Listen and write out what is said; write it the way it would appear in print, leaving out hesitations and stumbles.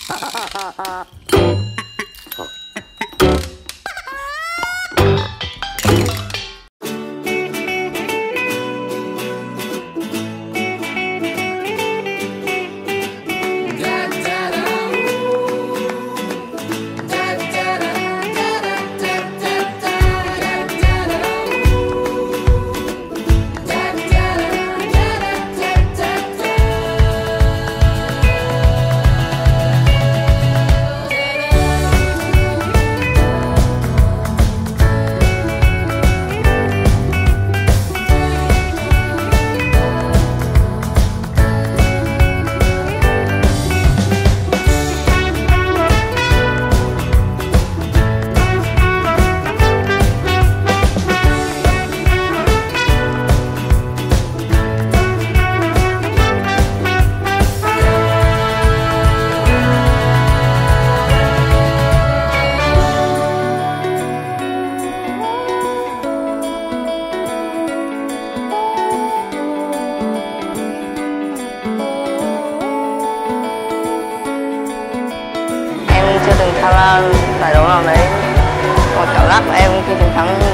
Chưa từng tham gia giải đấu nào đấy, còn cảm giác của em khi chiến thắng